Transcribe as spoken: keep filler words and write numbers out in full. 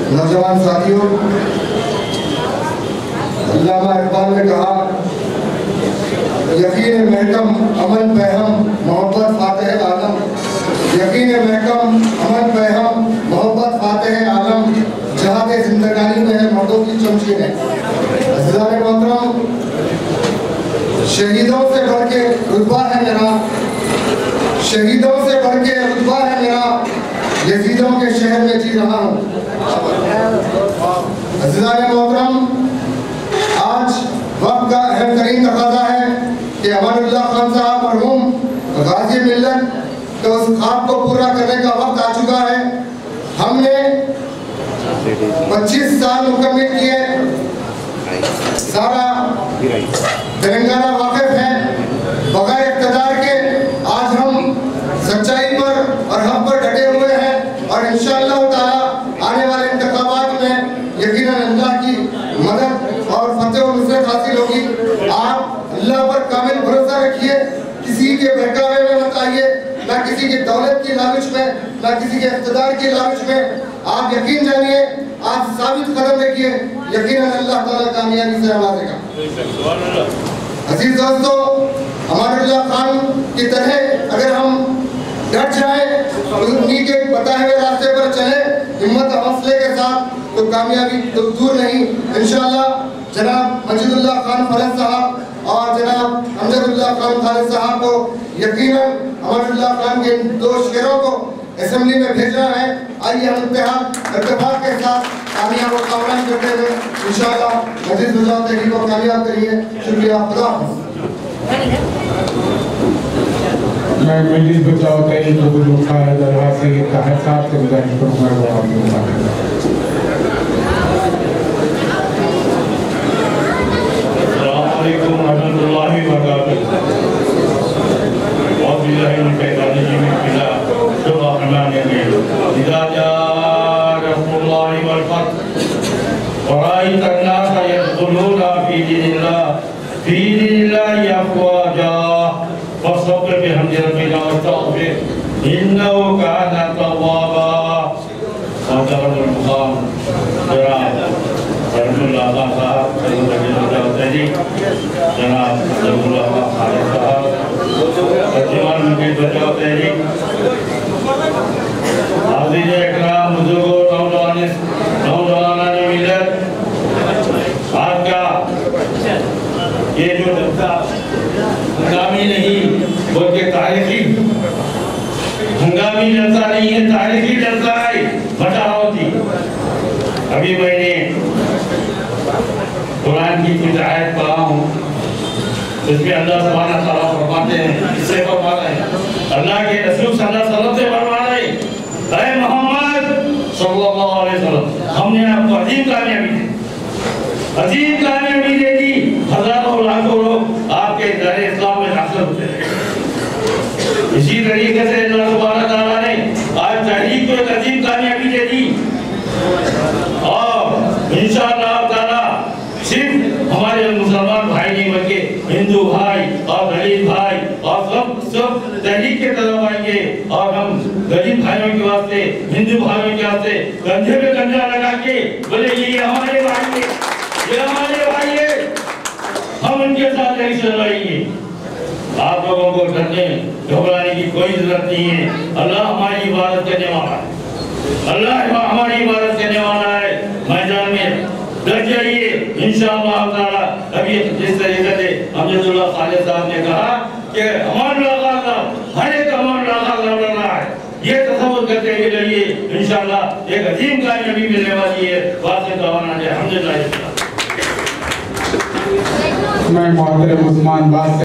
नौजवान साथियों, अल्लामा इकबाल ने कहा, यकीन महकम अमन पैहम मोहब्बत फातेह आलम, यकीन महकम अमन पैहम मोहब्बत फातेह आलम, जहाँ के जिंदगानी में है मर्दों की चमचीन है। अज़ीज़ान मोहतरम, शहीदों से बढ़ के रुतबा है मेरा, शहीदों से बढ़ के रुतबा है मेरा, यजीदों के शहर में जी रहा हूँ। अज़ीज़ान मोहतरम, आज वक्त का अहम तरीन तकाज़ा है कि अमानुल्लाह खान साहब मरहूम गाजी मिल्लत के उस ख्वाब को पूरा करने का वक्त आ चुका है। हमने पच्चीस साल मुकम्मल किए, सारा तेलंगाना वाकिफ है, बगैर इक़्तिदार के आज हम सच्चाई पर और हम पर डटे हुए हैं और इंशाअल्लाह ताला आने वाले इंतखाबात में यकीनन अल्लाह की मदद और फतेह और नुसरत हासिल होगी। आप अल्लाह पर कामिल भरोसा रखिए, किसी के बहकावे में मत आइए, ना किसी की दौलत की लालच में, ना किसी के इक़्तिदार की लालच में। आप यकीन जानिए, आप साबित कदम रखिए, यकीनन अल्लाह ताला कामयाबी से नवाजेगा। अजीज दोस्तों, अमानुल्लाह खान की तरह अगर हम डट जाए, उन्हीं के बताए हुए रास्ते पर चले, हिम्मत और हौसले के साथ, तो कामयाबी तो दूर नहीं। इंशाअल्लाह जनाब मजीदुल्लाह खान फरज साहब और जनाब अमजदुल्लाह खान खालिद साहब को यकीनन अमानुल्लाह खान के दो शेरों को असेंबली में भेजना है। आइए हम इत्तेहाद इत्तेफाक के साथ कामयाब और कामयाब करते हुए इंशाअल्लाह मजीदुल्लाह तहरीक को कामयाब करिए। शुक्रिया, खुदा हाफ़िज़। मैं मजलिस बचाओ तहरीक को बुजुर्ग दरबार से ताहिर साहब से गुजारिश करूँगा। ये जो जलसा हंगामी नहीं बल्कि तारीखी, हंगामी जलसा नहीं है, तारीखी जलसा है बचावती। अभी मैंने कुरान की कुछ आयत पढ़ा हूँ, इसमें अल्लाह सुब्हानहू व तआला फरमाते हैं, इससे फरमा रहे हैं, अल्लाह के रसूल सल्लल्लाहु अलैहि वसल्लम से फरमा रहे हैं, ऐ मोहम्मद सल्लल्लाहु अलैहि वसल्लम, हमने आपको अजीम कामयाबी दी, अजीम कामयाबी दे दी। हजारों लाखों लोग आपके दायरे इस्लाम में दाखिल होते हैं। इसी तरीके से अल्लाह सुब्हानहू व तआला ने आज तहरीक को एक अजीम कामयाबी दे दी और इंशाअल्लाह ताला सिर्फ हमारे मुसलमान भाई नहीं बल्कि हिंदू भाई और दलित भाई और सब सब तहरीक के तरफ आएंगे और हम दलित भाइयों के वास्ते, हिंदू भाइयों के वास्ते कंधे पे कंधा लगा के बोले ये हमारे भाई है, ये हमारे भाई है, हम उनके साथ एक्शन लड़ेंगे। आप लोगों को डरने घबराने की कोई जरूरत नहीं है। अल्लाह हमारी इबादत करने वाला है, अल्लाह हमारी इबादत करने वाला है। मैदान में डट जाइए इंशाअल्लाह ताला। अभी जिस तरीके से अमजदुल्लाह खालिद साहब ने कहा कि अमानुल्लाह खान हर एक अमानुल्लाह खान लड़ रहा है, ये तसव्वुर करते हुए लड़िए, इंशाअल्लाह एक अजीम कामयाबी मिलने वाली है। वासिफ दवाना है, अल्हम्दुलिल्लाह। मैं मोहतरम उस्मान बात